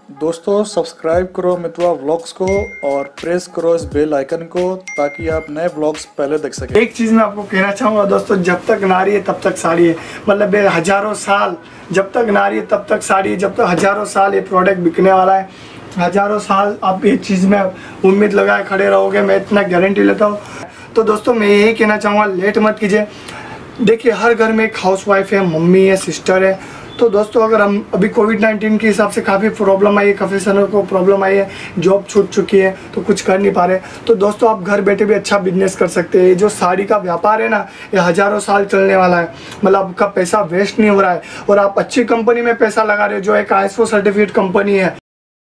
दोस्तों सब्सक्राइब करो मितवा व्लॉग्स को और प्रेस करो इस बेल आइकन को ताकि आप नए व्लॉग्स पहले देख सकें। एक चीज़ मैं आपको कहना चाहूँगा दोस्तों, जब तक नारी है तब तक साड़ी है। मतलब हजारों साल जब तक नारी है तब तक साड़ी है, जब तक हजारों साल ये प्रोडक्ट बिकने वाला है। हजारों साल आप ये चीज़ में उम्मीद लगाए खड़े रहोगे, मैं इतना गारंटी लेता हूँ। तो दोस्तों मैं यही कहना चाहूँगा, लेट मत कीजिए। देखिए हर घर में एक हाउस वाइफ है, मम्मी है, सिस्टर है। तो दोस्तों अगर हम अभी कोविड-19 के हिसाब से काफ़ी प्रॉब्लम आई है, काफ़ी सालों को प्रॉब्लम आई है, जॉब छूट चुकी है तो कुछ कर नहीं पा रहे। तो दोस्तों आप घर बैठे भी अच्छा बिजनेस कर सकते हैं। जो साड़ी का व्यापार है ना, ये हज़ारों साल चलने वाला है। मतलब आपका पैसा वेस्ट नहीं हो रहा है और आप अच्छी कंपनी में पैसा लगा रहे हो जो एक ISO सर्टिफिकेट कंपनी है।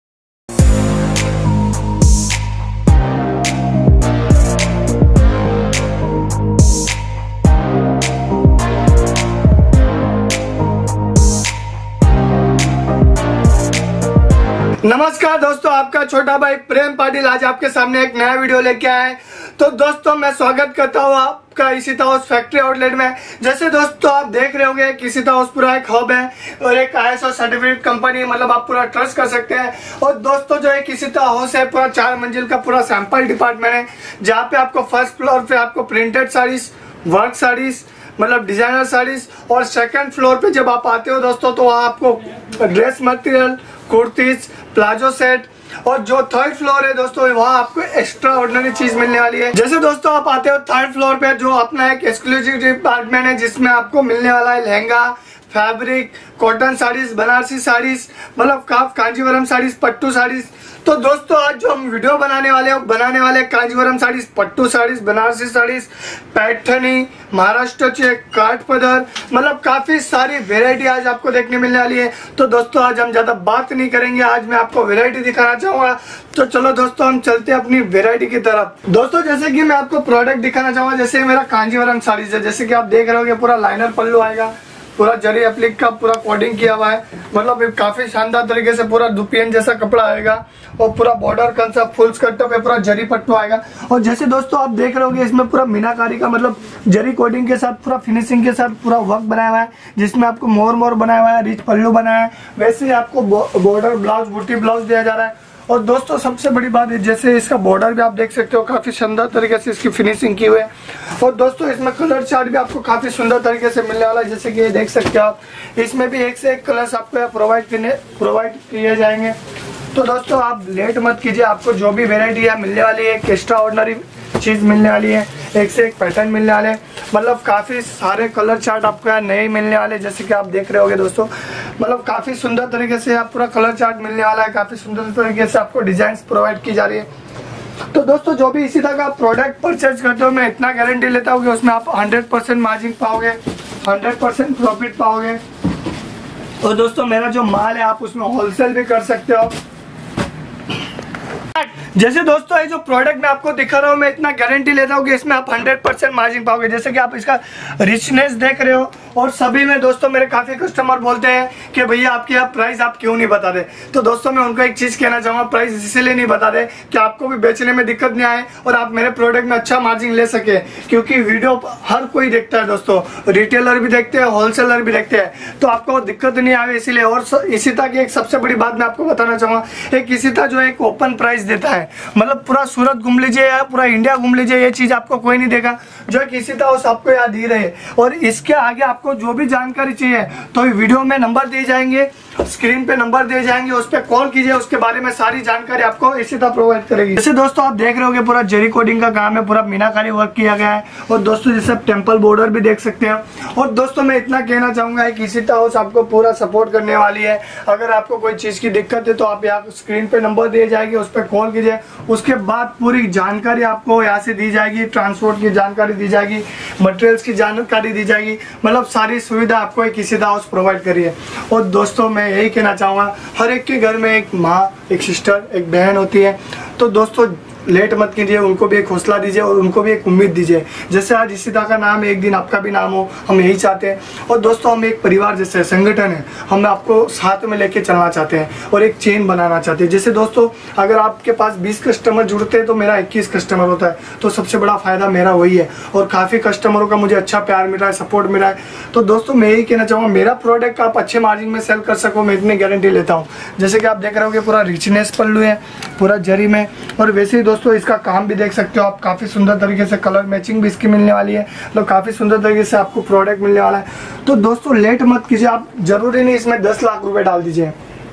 नमस्कार दोस्तों, आपका छोटा भाई प्रेम पाटिल आज आपके सामने एक नया वीडियो लेके आया है। तो दोस्तों मैं स्वागत करता हूँ आपका इशिता हाउस फैक्ट्री आउटलेट में। जैसे दोस्तों आप देख रहे होंगे कि इशिता हाउस पूरा एक हब है और एक ISO सर्टिफिकेट कंपनी है, मतलब आप पूरा ट्रस्ट कर सकते हैं। और दोस्तों जो एक इशिता हाउस है पूरा 4 मंजिल का पूरा सैंपल डिपार्टमेंट है, जहाँ पे आपको फर्स्ट फ्लोर पे आपको प्रिंटेड साड़ीज, वर्क साड़ीज, मतलब डिजाइनर साड़ीज, और सेकंड फ्लोर पे जब आप आते हो दोस्तों तो वहाँ आपको dress material, kurtis, palazzo set, और जो थर्ड फ्लोर है दोस्तों वहाँ आपको एक्स्ट्रा ऑर्डिनरी चीज मिलने वाली है। जैसे दोस्तों आप आते हो थर्ड फ्लोर पे, जो अपना एक एक्सक्लूसिव डिपार्टमेंट है जिसमें आपको मिलने वाला है लहंगा, फैब्रिक, कॉटन साड़ीज, बनारसी साड़ीज, मतलब कांजीवरम साड़ीज, पट्टू साड़ीज। तो दोस्तों आज जो हम वीडियो बनाने वाले कांजीवरम साड़ीज, पट्टू साड़ीज, बनारसी साड़ीज, पैठनी, महाराष्ट्र चेक, काठपदर, मतलब काफी सारी वेरायटी आज आपको देखने मिलने वाली है। तो दोस्तों आज हम ज्यादा बात नहीं करेंगे, आज मैं आपको वेरायटी दिखाना चाहूंगा। तो चलो दोस्तों हम चलते हैं अपनी वेरायटी की तरफ। दोस्तों जैसे कि मैं आपको प्रोडक्ट दिखाना चाहूंगा, जैसे मेरा कांजीवरम साड़ीज है, जैसे कि आप देख रहे होगे पूरा लाइनर पल्लू आएगा, पूरा जरी एप्लिक का पूरा कोडिंग किया हुआ है, मतलब काफी शानदार तरीके से पूरा दुपियन जैसा कपड़ा आएगा और पूरा बॉर्डर कंसेप्ट फुल स्कर्ट पे पूरा जरी पट्टू आएगा। और जैसे दोस्तों आप देख रहे होगे इसमें पूरा मीनाकारी का मतलब जरी कोडिंग के साथ पूरा फिनिशिंग के साथ पूरा वर्क बनाया हुआ है, जिसमें आपको मोर बनाया हुआ है, रिच पल्लू बनाया है, वैसे ही आपको बॉर्डर ब्लाउज, बूटी ब्लाउज दिया जा रहा है। और दोस्तों सबसे बड़ी बात है, जैसे इसका बॉर्डर भी आप देख सकते हो काफी शानदार तरीके से इसकी फिनिशिंग की हुई है। और दोस्तों इसमें कलर चार्ट भी आपको काफी सुंदर तरीके से मिलने वाला है, जैसे कि ये देख सकते हो आप, इसमें भी एक से एक कलर्स आपको प्रोवाइड किए जाएंगे। तो दोस्तों आप लेट मत कीजिए, आपको जो भी वेरायटी है मिलने वाली है, एक एक्स्ट्रा ऑर्डिनरी चीज मिलने वाली है, एक से एक पैटर्न मिलने वाले, मतलब काफी सारे कलर चार्ट आपको यहाँ नए मिलने वाले, जैसे कि आप देख रहे होगे दोस्तों, मतलब काफी सुंदर तरीके से आप पूरा कलर चार्ट मिलने वाला है, काफी सुंदर तरीके से आपको डिजाइन प्रोवाइड की जा रही है। तो दोस्तों जो भी इसी तरह का प्रोडक्ट परचेज करते हो, मैं इतना गारंटी लेता हूँ कि उसमें आप 100% मार्जिन पाओगे, 100% प्रॉफिट पाओगे। और दोस्तों मेरा जो माल है आप उसमें होलसेल भी कर सकते हो। जैसे दोस्तों ये जो प्रोडक्ट मैं आपको दिखा रहा हूँ, मैं इतना गारंटी लेता हूँ कि इसमें आप 100% मार्जिन पाओगे। जैसे कि आप इसका रिचनेस देख रहे हो, और सभी में दोस्तों मेरे काफी कस्टमर बोलते हैं कि भैया आपकी प्राइस आप क्यों नहीं बता रहे। तो दोस्तों मैं उनको एक चीज कहना चाहूंगा, प्राइस इसलिए नहीं बता रहे कि आपको भी बेचने में दिक्कत नहीं आए और आप मेरे प्रोडक्ट में अच्छा मार्जिन ले सके, क्योंकि वीडियो हर कोई देखता है दोस्तों, रिटेलर भी देखते हैं, होलसेलर भी देखते हैं, तो आपको दिक्कत नहीं आवे इसलिए। और इशिता की एक सबसे बड़ी बात मैं आपको बताना चाहूंगा, एक इशिता जो एक ओपन प्राइस देता है, मतलब पूरा सूरत घूम लीजिए या पूरा इंडिया घूम लीजिए, ये चीज आपको कोई नहीं देगा जो एक इशिता हाउस आपको याद ही रहे। और इसके आगे आपको जो भी जानकारी चाहिए तो वीडियो में नंबर दिए जाएंगे, स्क्रीन पे नंबर दिए जाएंगे, उस पर कॉल कीजिए, उसके बारे में सारी जानकारी आपको इशिता प्रोवाइड करेगी। जैसे दोस्तों आप देख रहे होगे पूरा जरी कोडिंग का काम है, पूरा मीनाकारी वर्क किया गया है, और दोस्तों जैसे टेम्पल बॉर्डर भी देख सकते हैं। और दोस्तों मैं इतना कहना चाहूंगा कि इशिता हाउस आपको पूरा सपोर्ट करने वाली है। अगर आपको कोई चीज की दिक्कत है तो आप यहाँ स्क्रीन पे नंबर दिए जाएगी, उस पर कॉल कीजिए, उसके बाद पूरी जानकारी आपको यहाँ से दी जाएगी, ट्रांसपोर्ट की जानकारी दी जाएगी, मटेरियल्स की जानकारी दी जाएगी, मतलब सारी सुविधा आपको एक इशिता हाउस प्रोवाइड करिए। और दोस्तों मैं यही कहना चाहूँगा, हर एक के घर में एक माँ, एक सिस्टर, एक बहन होती है। तो दोस्तों लेट मत कीजिए, उनको भी एक हौसला दीजिए और उनको भी एक उम्मीद दीजिए। जैसे आज इशिता का नाम है, एक दिन आपका भी नाम हो, हम यही चाहते हैं। और दोस्तों हम एक परिवार जैसे संगठन है, हम आपको साथ में लेके चलना चाहते हैं और एक चेन बनाना चाहते हैं। जैसे दोस्तों अगर आपके पास 20 कस्टमर जुड़ते हैं तो मेरा 21 कस्टमर होता है, तो सबसे बड़ा फायदा मेरा वही है। और काफ़ी कस्टमरों का मुझे अच्छा प्यार मिल रहा है, सपोर्ट मिल रहा है। तो दोस्तों मैं यही कहना चाहूँगा, मेरा प्रोडक्ट आप अच्छे मार्जिन में सेल कर सको, मैं इतनी गारंटी लेता हूँ। जैसे कि आप देख रहे हो कि पूरा रिचनेस पल्लू है, पूरा जरी में। और वैसे ही दोस्तों इसका काम भी देख सकते हो आप, काफ़ी सुंदर तरीके से कलर मैचिंग भी इसकी मिलने वाली है, मतलब काफ़ी सुंदर तरीके से आपको प्रोडक्ट मिलने वाला है। तो दोस्तों लेट मत कीजिए, आप जरूरी नहीं इसमें 10 लाख रुपए डाल दीजिए,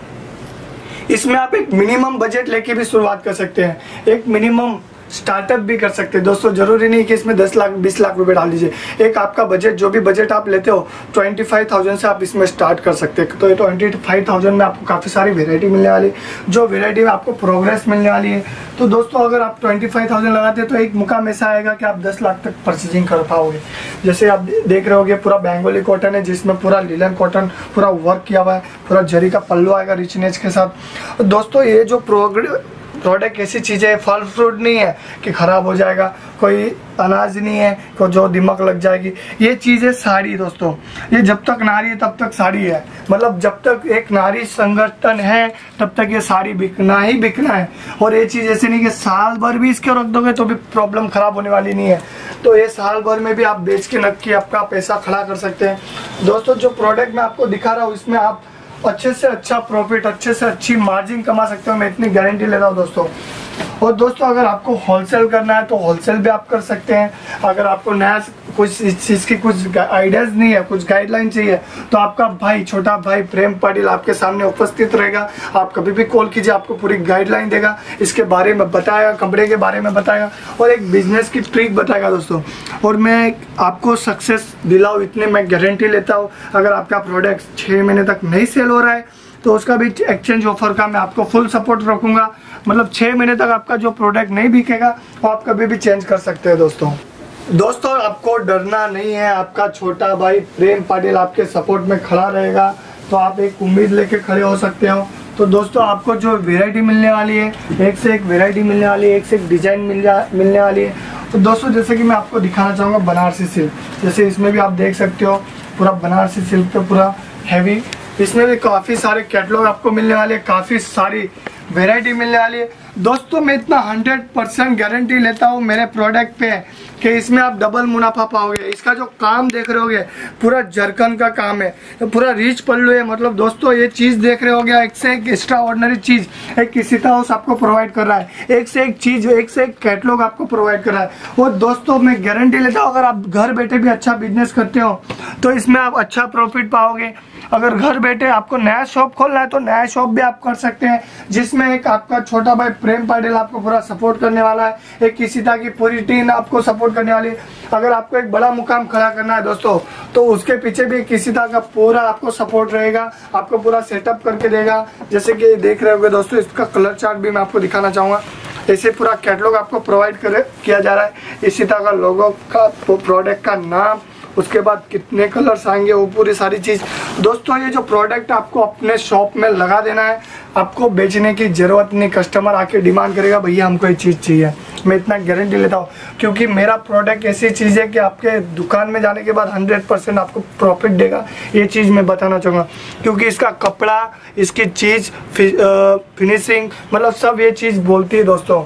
इसमें आप एक मिनिमम बजट लेके भी शुरुआत कर सकते हैं, एक मिनिमम स्टार्टअप भी कर सकते हैं। दोस्तों जरूरी नहीं कि इसमें 10 लाख 20 लाख रुपए डाल दीजिए, एक आपका बजट जो भी बजट आप लेते हो 25,000 से आप इसमें स्टार्ट कर सकते हैं। तो ये 25,000 में आपको काफ़ी सारी वेराइटी मिलने वाली, जो वेराइटी में आपको प्रोग्रेस मिलने वाली है। तो दोस्तों अगर आप 25,000 लगाते हैं तो एक मुकाम ऐसा आएगा कि आप 10 लाख तक परचेजिंग कर पाओगे। जैसे आप देख रहे होगे पूरा बेंगोली कॉटन है, जिसमें पूरा लिलन कॉटन पूरा वर्क किया हुआ है, पूरा जरी का पल्लू आएगा रिचनेस के साथ। दोस्तों ये जो प्रोडक्ट ऐसी चीज़ है, फल फ्रूट नहीं है कि खराब हो जाएगा, कोई अनाज नहीं है को जो दिमाग लग जाएगी। ये चीज़ है साड़ी दोस्तों, ये जब तक नारी है तब तक साड़ी है, मतलब जब तक एक नारी संगठन है तब तक ये साड़ी बिकना ही बिकना है। और ये चीज़ ऐसे नहीं कि साल भर भी इसके रख दोगे तो भी प्रॉब्लम खराब होने वाली नहीं है। तो ये साल भर में भी आप बेच के नक्की आपका पैसा खड़ा कर सकते हैं। दोस्तों जो प्रोडक्ट मैं आपको दिखा रहा हूँ इसमें आप अच्छे से अच्छा प्रॉफिट, अच्छे से अच्छी मार्जिन कमा सकते हो, मैं इतनी गारंटी ले रहा हूँ दोस्तों। और दोस्तों अगर आपको होलसेल करना है तो होलसेल भी आप कर सकते हैं। अगर आपको नया कुछ इस चीज़ की कुछ आइडियाज़ नहीं है, कुछ गाइडलाइन चाहिए, तो आपका भाई, छोटा भाई प्रेम पाटिल आपके सामने उपस्थित रहेगा। आप कभी भी कॉल कीजिए, आपको पूरी गाइडलाइन देगा, इसके बारे में बताएगा, कंपनी के बारे में बताएगा और एक बिजनेस की ट्रिक बताएगा दोस्तों। और मैं आपको सक्सेस दिलाऊँ इतने मैं गारंटी लेता हूँ। अगर आपका प्रोडक्ट 6 महीने तक नहीं सेल हो रहा है तो उसका भी एक्सचेंज ऑफर का मैं आपको फुल सपोर्ट रखूंगा। मतलब 6 महीने तक आपका जो प्रोडक्ट नहीं बिकेगा वो आप कभी भी चेंज कर सकते हैं दोस्तों आपको डरना नहीं है, आपका छोटा भाई प्रेम पाटिल आपके सपोर्ट में खड़ा रहेगा, तो आप एक उम्मीद लेके खड़े हो सकते हो। तो दोस्तों आपको जो वैरायटी मिलने वाली है, एक से एक वैरायटी मिलने वाली है, एक से एक डिजाइन मिलने वाली है। तो दोस्तों जैसे कि मैं आपको दिखाना चाहूँगा बनारसी सिल्क, जैसे इसमें भी आप देख सकते हो पूरा बनारसी सिल्क पे पूरा हैवी, इसमें भी काफ़ी सारे कैटलॉग आपको मिलने वाले, काफ़ी सारी वैरायटी मिलने वाली है। दोस्तों मैं इतना 100% गारंटी लेता हूँ मेरे प्रोडक्ट पे कि इसमें आप डबल मुनाफा पाओगे। इसका जो काम देख रहे होगे पूरा जरकन का काम है, तो पूरा रिच पल्लू है। मतलब दोस्तों ये चीज़ देख रहे होगे, एक से एक एक्स्ट्रा ऑर्डिनरी चीज़ एक इशिता हाउस आपको प्रोवाइड कर रहा है, एक से एक चीज़, एक से एक कैटलॉग आपको प्रोवाइड कर रहा है। और दोस्तों मैं गारंटी लेता हूँ अगर आप घर बैठे भी अच्छा बिजनेस करते हो तो इसमें आप अच्छा प्रॉफिट पाओगे। अगर घर बैठे आपको नया शॉप खोलना है तो नया शॉप भी आप कर सकते हैं, जिसमें एक आपका छोटा भाई प्रेम पाटिल आपको पूरा सपोर्ट करने वाला है, एक इशिता की पूरी टीम आपको सपोर्ट करने वाली है। अगर आपको एक बड़ा मुकाम खड़ा करना है दोस्तों तो उसके पीछे भी एक इशिता का पूरा आपको सपोर्ट रहेगा, आपको पूरा सेटअप करके देगा। जैसे कि देख रहे होगे दोस्तों, इसका कलर चार्ट भी मैं आपको दिखाना चाहूँगा। ऐसे पूरा कैटलॉग आपको प्रोवाइड किया जा रहा है, इशिता का लोगो का, प्रोडक्ट का नाम, उसके बाद कितने कलर्स आएंगे, वो पूरी सारी चीज़। दोस्तों ये जो प्रोडक्ट आपको अपने शॉप में लगा देना है, आपको बेचने की ज़रूरत नहीं। कस्टमर आके डिमांड करेगा भैया हमको ये चीज़ चाहिए, मैं इतना गारंटी लेता हूँ, क्योंकि मेरा प्रोडक्ट ऐसी चीज़ है कि आपके दुकान में जाने के बाद 100% आपको प्रॉफिट देगा। ये चीज़ मैं बताना चाहूँगा, क्योंकि इसका कपड़ा, इसकी चीज़, फिनिशिंग, मतलब सब ये चीज़ बोलती है दोस्तों।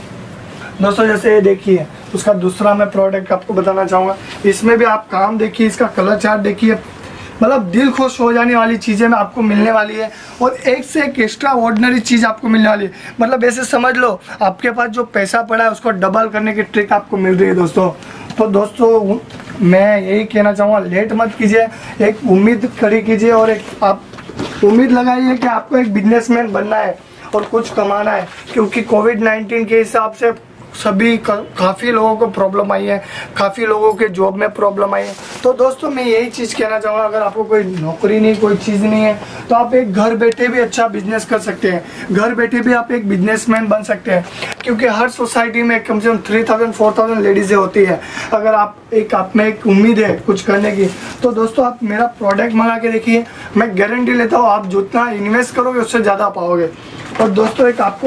जैसे ये देखिए, उसका दूसरा मैं प्रोडक्ट आपको बताना चाहूँगा। इसमें भी आप काम देखिए, इसका कलर चार्ट देखिए, मतलब दिल खुश हो जाने वाली चीज़ें में आपको मिलने वाली है। और एक से एक एक्स्ट्रा ऑर्डिनरी चीज़ आपको मिलने वाली है। मतलब ऐसे समझ लो आपके पास जो पैसा पड़ा है उसको डबल करने की ट्रिक आपको मिल रही है दोस्तों। तो दोस्तों मैं यही कहना चाहूँगा, लेट मत कीजिए, एक उम्मीद खड़ी कीजिए और एक आप उम्मीद लगाइए कि आपको एक बिजनेसमैन बनना है और कुछ कमाना है। क्योंकि कोविड-19 के हिसाब से सभी काफ़ी लोगों को प्रॉब्लम आई है, काफ़ी लोगों के जॉब में प्रॉब्लम आई है। तो दोस्तों मैं यही चीज़ कहना चाहूँगा, अगर आपको कोई नौकरी नहीं, कोई चीज़ नहीं है, तो आप एक घर बैठे भी अच्छा बिजनेस कर सकते हैं, घर बैठे भी आप एक बिजनेसमैन बन सकते हैं। क्योंकि हर सोसाइटी में कम से कम 3000-4000 लेडीज़ें होती है। अगर आप में एक उम्मीद है कुछ करने की, तो दोस्तों आप मेरा प्रोडक्ट मंगा के देखिए, मैं गारंटी लेता हूँ आप जितना इन्वेस्ट करोगे उससे ज़्यादा पाओगे। और दोस्तों एक आपको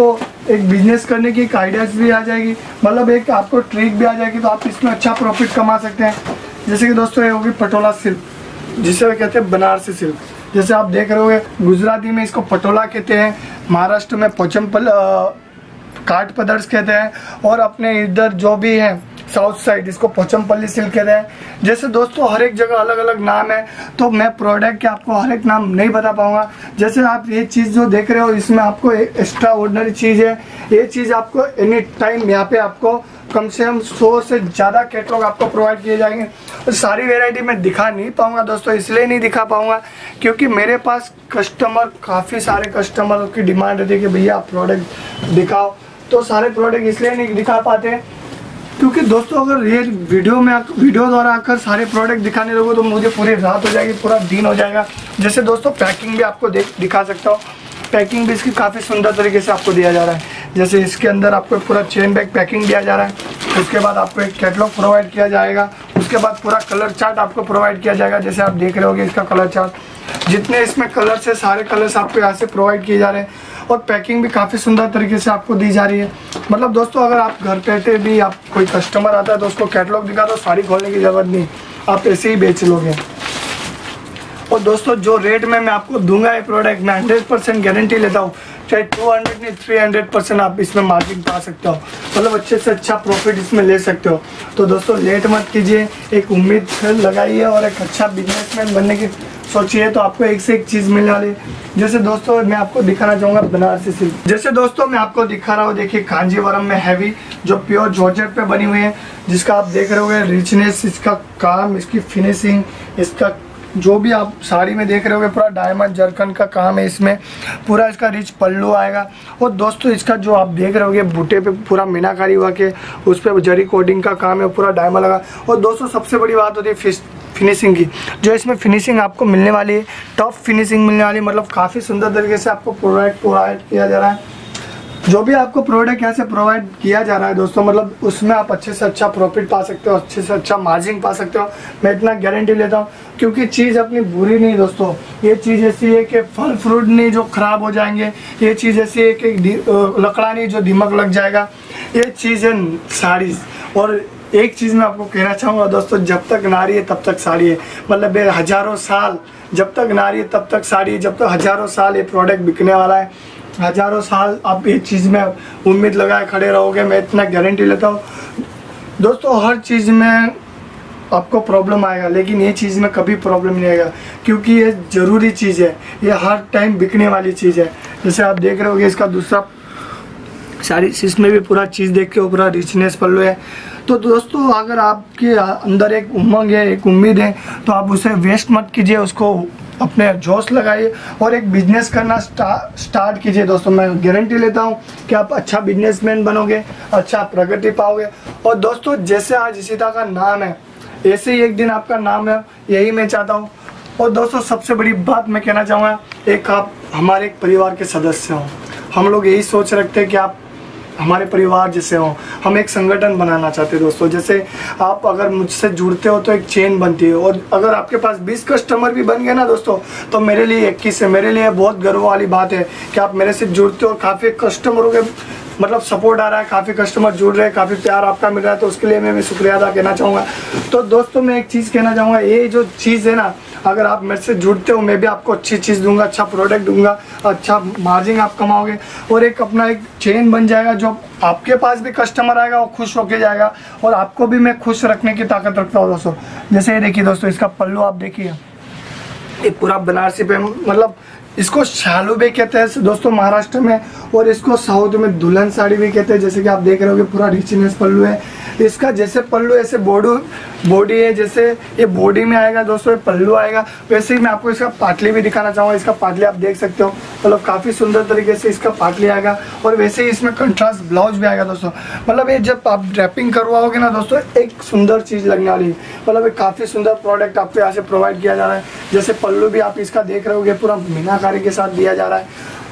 एक बिजनेस करने की एक आइडियाज भी आ जाएगी, मतलब एक आपको ट्रिक भी आ जाएगी, तो आप इसमें अच्छा प्रॉफिट कमा सकते हैं। जैसे कि दोस्तों ये होगी पटोला सिल्क, जिसे वे कहते हैं बनारसी सिल्क। जैसे आप देख रहे होंगे गुजराती में इसको पटोला कहते हैं, महाराष्ट्र में पोचमपल काठ पदर्स कहते हैं, और अपने इधर जो भी है साउथ साइड इसको पोचमपल्ली सिल्क कहते हैं। जैसे दोस्तों हर एक जगह अलग अलग नाम है, तो मैं प्रोडक्ट के आपको हर एक नाम नहीं बता पाऊंगा। जैसे आप ये चीज़ जो देख रहे हो इसमें आपको एक्स्ट्रा ऑर्डिनरी चीज़ है, ये चीज़ आपको एनी टाइम यहाँ पे आपको कम से कम 100 से ज़्यादा कैटलॉग आपको प्रोवाइड किए जाएंगे। और सारी वेराइटी मैं दिखा नहीं पाऊंगा दोस्तों, इसलिए नहीं दिखा पाऊंगा क्योंकि मेरे पास कस्टमर, काफ़ी सारे कस्टमर की डिमांड रहती है कि भैया आप प्रोडक्ट दिखाओ, तो सारे प्रोडक्ट इसलिए नहीं दिखा पाते क्योंकि दोस्तों अगर ये वीडियो द्वारा आकर सारे प्रोडक्ट दिखाने लगो तो मुझे पूरी रात हो जाएगी, पूरा दिन हो जाएगा। जैसे दोस्तों पैकिंग भी आपको दिखा सकता हूँ, पैकिंग भी इसकी काफ़ी सुंदर तरीके से आपको दिया जा रहा है। जैसे इसके अंदर आपको पूरा चेन बैग पैकिंग दिया जा रहा है, उसके बाद आपको एक कैटलॉग प्रोवाइड किया जाएगा, उसके बाद पूरा कलर चार्ट आपको प्रोवाइड किया जाएगा। जैसे आप देख रहे होगे इसका कलर चार्ट, जितने इसमें कलर्स है सारे कलर्स आपको यहाँ से प्रोवाइड किए जा रहे हैं, और पैकिंग भी काफ़ी सुंदर तरीके से आपको दी जा रही है। मतलब दोस्तों अगर आप घर बैठे भी आप कोई कस्टमर आता है तो उसको कैटलॉग दिखा दो, साड़ी खोलने की ज़रूरत नहीं, आप ऐसे ही बेच लोगे। और दोस्तों जो रेट में मैं आपको दूंगा ये प्रोडक्ट, मैं 100% गारंटी लेता हूँ, चाहे 200 नहीं 300% आप इसमें मार्जिन पा सकते हो, मतलब अच्छे से अच्छा प्रॉफिट इसमें ले सकते हो। तो दोस्तों लेट मत कीजिए, एक उम्मीद लगाइए और एक अच्छा बिजनेसमैन बनने की सोचिए, तो आपको एक से एक चीज़ मिलने वाली है। जैसे दोस्तों मैं आपको दिखाना चाहूँगा बनारसी सिल्क। जैसे दोस्तों मैं आपको दिखा रहा हूँ, देखिए कांजीवरम में हैवी जो प्योर जॉर्जेट पे बनी हुई है, जिसका आप देख रहे होगे रिचनेस, इसका काम, इसकी फिनिशिंग, इसका जो भी आप साड़ी में देख रहे होगे पूरा डायमंड जरकन का काम है इसमें, पूरा इसका रिच पल्लू आएगा। और दोस्तों इसका जो आप देख रहे होगे बूटे पे पूरा मीनाकारी हुआ के उस पर जरी कोडिंग का काम है, पूरा डायमंड लगा। और दोस्तों सबसे बड़ी बात होती है फिनिशिंग की, जो इसमें फिनिशिंग आपको मिलने वाली है, टॉप फिनिशिंग मिलने वाली है, मतलब काफ़ी सुंदर तरीके से आपको प्रोवाइड किया जा रहा है। जो भी आपको प्रोडक्ट यहाँ से प्रोवाइड किया जा रहा है दोस्तों, मतलब उसमें आप अच्छे से अच्छा प्रॉफिट पा सकते हो, अच्छे से अच्छा मार्जिन पा सकते हो, मैं इतना गारंटी लेता हूँ। क्योंकि चीज़ अपनी बुरी नहीं दोस्तों, ये चीज़ ऐसी है कि फल फ्रूट नहीं जो ख़राब हो जाएंगे, ये चीज़ ऐसी है कि लकड़ा नहीं जो दिमाग लग जाएगा, ये चीज़ है साड़ी। और एक चीज़ मैं आपको कहना चाहूँगा दोस्तों, जब तक नारी है तब तक साड़ी है, मतलब हज़ारों साल जब तक नारी है तब तक साड़ी है, जब तक हज़ारों साल ये प्रोडक्ट बिकने वाला है, हज़ारों साल आप ये चीज़ में उम्मीद लगाए खड़े रहोगे, मैं इतना गारंटी लेता हूँ। दोस्तों हर चीज़ में आपको प्रॉब्लम आएगा, लेकिन ये चीज़ में कभी प्रॉब्लम नहीं आएगा, क्योंकि ये ज़रूरी चीज़ है, ये हर टाइम बिकने वाली चीज़ है। जैसे आप देख रहे होगे इसका दूसरा सारी इसमें भी पूरा चीज़ देख के पूरा रिचनेस पल्लू है। तो दोस्तों अगर आपके अंदर एक उमंग है, एक उम्मीद है, तो आप उसे वेस्ट मत कीजिए, उसको अपने जोश लगाइए और एक बिजनेस करना स्टार्ट कीजिए। दोस्तों मैं गारंटी लेता हूँ कि आप अच्छा बिजनेसमैन बनोगे, अच्छा प्रगति पाओगे। और दोस्तों जैसे आज इशिता का नाम है, ऐसे ही एक दिन आपका नाम है, यही मैं चाहता हूँ। और दोस्तों सबसे बड़ी बात मैं कहना चाहूँगा, एक आप हमारे एक परिवार के सदस्य हों, हम लोग यही सोच रखते हैं कि आप हमारे परिवार जैसे हो, हम एक संगठन बनाना चाहते हैं दोस्तों। जैसे आप अगर मुझसे जुड़ते हो तो एक चेन बनती है, और अगर आपके पास 20 कस्टमर भी बन गए ना दोस्तों, तो मेरे लिए 21 है। मेरे लिए बहुत गर्व वाली बात है कि आप मेरे से जुड़ते हो, काफ़ी कस्टमरों के मतलब सपोर्ट आ रहा है, काफ़ी कस्टमर जुड़ रहे हैं, काफ़ी प्यार आपका मिल रहा है, तो उसके लिए मैं शुक्रिया अदा करना चाहूँगा। तो दोस्तों मैं एक चीज़ कहना चाहूँगा, ये जो चीज़ है ना, अगर आप मेरे से जुड़ते हो मैं भी आपको अच्छी चीज़ दूंगा, अच्छा प्रोडक्ट दूंगा, अच्छा मार्जिन आप कमाओगे, और एक अपना एक चेन बन जाएगा, जो आपके पास भी कस्टमर आएगा वो खुश होके जाएगा, और आपको भी मैं खुश रखने की ताकत रखता हूँ दोस्तों। जैसे ये देखिए दोस्तों, इसका पल्लू आप देखिए, ये पूरा बनारसी पे, मतलब इसको शालू भी कहते हैं दोस्तों महाराष्ट्र में, और इसको साउथ में दुल्हन साड़ी भी कहते हैं। जैसे कि आप देख रहे होगे पूरा रिचनेस पल्लू है इसका, जैसे पल्लू ऐसे बॉडी है, जैसे ये बॉडी में आएगा दोस्तों, ये पल्लू आएगा, वैसे ही मैं आपको इसका पाटली भी दिखाना चाहूँगा। इसका पाटली आप देख सकते हो, मतलब काफ़ी सुंदर तरीके से इसका पाटली आएगा, और वैसे ही इसमें कंट्रास्ट ब्लाउज भी आएगा दोस्तों। मतलब ये जब आप ड्रैपिंग करवाओगे ना दोस्तों, एक सुंदर चीज़ लगने वाली है, मतलब एक काफ़ी सुंदर प्रोडक्ट आपको यहाँ से प्रोवाइड किया जा रहा है। जैसे पल्लू भी आप इसका देख रहे होगे पूरा मीनाकारी के साथ दिया जा रहा है,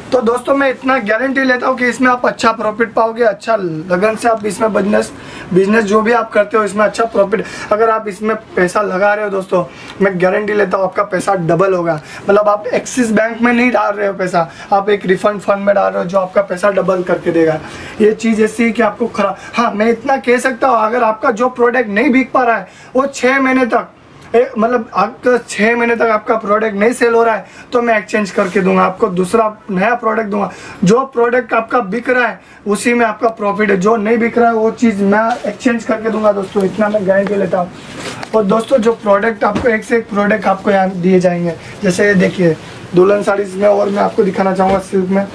तो दोस्तों मैं इतना गारंटी लेता हूँ कि इसमें आप अच्छा प्रॉफिट पाओगे, अच्छा लगन से आप इसमें बिजनेस जो भी आप करते हो इसमें अच्छा प्रॉफिट, अगर आप इसमें पैसा लगा रहे हो दोस्तों, मैं गारंटी लेता हूँ आपका पैसा डबल होगा। मतलब आप एक्सिस बैंक में नहीं डाल रहे हो पैसा, आप एक रिफंड फंड में डाल रहे हो जो आपका पैसा डबल करके देगा। ये चीज़ ऐसी है कि आपको खराब, हाँ मैं इतना कह सकता हूँ, अगर आपका जो प्रोडक्ट नहीं बिक पा रहा है वो 6 महीने तक, मतलब आपका 6 महीने तक आपका प्रोडक्ट नहीं सेल हो रहा है तो मैं एक्सचेंज करके दूंगा, आपको दूसरा नया प्रोडक्ट दूंगा। जो प्रोडक्ट आपका बिक रहा है उसी में आपका प्रॉफिट है, जो नहीं बिक रहा है वो चीज़ मैं एक्सचेंज करके दूंगा दोस्तों, इतना मैं गारंटी लेता हूँ। और दोस्तों जो प्रोडक्ट आपको एक से एक प्रोडक्ट आपको यहाँ दिए जाएंगे, जैसे ये देखिए दुल्हन साड़ीज में, और मैं आपको दिखाना चाहूँगा सिल्क में,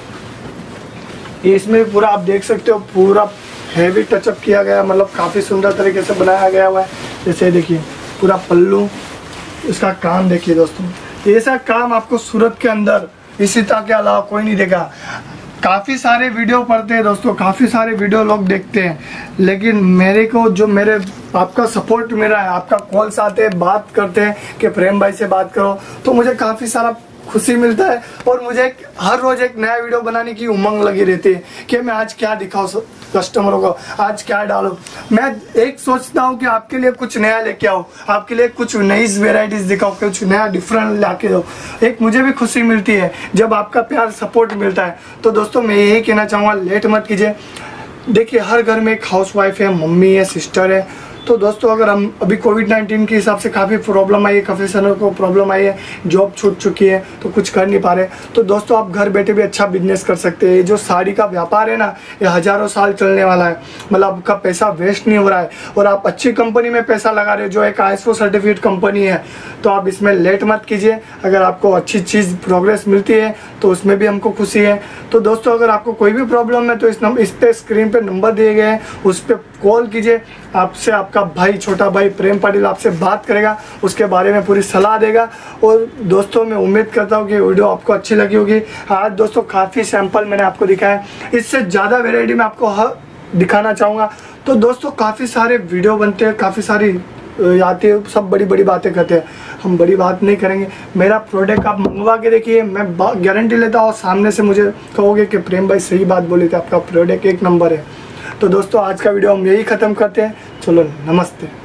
इसमें पूरा आप देख सकते हो पूरा हैवी टचअप किया गया, मतलब काफ़ी सुंदर तरीके से बनाया गया हुआ है। जैसे देखिए पूरा पल्लू, इसका काम देखिए दोस्तों, ऐसा काम आपको सूरत के अंदर इसी तरह के अलावा कोई नहीं देगा। काफ़ी सारे वीडियो पढ़ते हैं दोस्तों, काफ़ी सारे वीडियो लोग देखते हैं, लेकिन मेरे को जो मेरे आपका सपोर्ट मिला है, आपका कॉल्स आते हैं, बात करते हैं कि प्रेम भाई से बात करो, तो मुझे काफ़ी सारा खुशी मिलता है और मुझे हर रोज एक नया वीडियो बनाने की उमंग लगी रहती है कि मैं आज क्या दिखाऊं कस्टमरों को, आज क्या डालूं। मैं एक सोचता हूं कि आपके लिए कुछ नया लेके आओ, आपके लिए कुछ नई वेराइटीज दिखाओ, कुछ नया डिफरेंट लाके दो। एक मुझे भी खुशी मिलती है जब आपका प्यार सपोर्ट मिलता है। तो दोस्तों मैं यही कहना चाहूँगा, लेट मत कीजिए। देखिए हर घर में एक हाउस वाइफ है, मम्मी है, सिस्टर है, तो दोस्तों अगर हम अभी कोविड-19 के हिसाब से काफ़ी प्रॉब्लम आई है, काफ़ी सालों को प्रॉब्लम आई है, जॉब छूट चुकी है तो कुछ कर नहीं पा रहे, तो दोस्तों आप घर बैठे भी अच्छा बिजनेस कर सकते हैं। जो साड़ी का व्यापार है ना, ये हज़ारों साल चलने वाला है, मतलब आपका पैसा वेस्ट नहीं हो रहा है और आप अच्छी कंपनी में पैसा लगा रहे हो जो एक ISO सर्टिफिकेट कंपनी है, तो आप इसमें लेट मत कीजिए। अगर आपको अच्छी चीज़ प्रोग्रेस मिलती है तो उसमें भी हमको खुशी है। तो दोस्तों अगर आपको कोई भी प्रॉब्लम है तो इस पे स्क्रीन पे नंबर दिए गए हैं, उस पर कॉल कीजिए, आपसे आपका भाई, छोटा भाई प्रेम पाटिल आपसे बात करेगा, उसके बारे में पूरी सलाह देगा। और दोस्तों मैं उम्मीद करता हूँ कि वीडियो आपको अच्छी लगी होगी। आज दोस्तों काफ़ी सैंपल मैंने आपको दिखाया, इससे ज़्यादा वेराइटी मैं आपको दिखाना चाहूँगा। तो दोस्तों काफ़ी सारे वीडियो बनते हैं, काफ़ी सारी आती है, सब बड़ी बड़ी बातें करते हैं, हम बड़ी बात नहीं करेंगे। मेरा प्रोडक्ट आप मंगवा के देखिए, मैं गारंटी लेता हूँ, सामने से मुझे कहोगे कि प्रेम भाई सही बात बोले थे, आपका प्रोडक्ट एक नंबर है। तो दोस्तों आज का वीडियो हम यही ख़त्म करते हैं, चलो नमस्ते।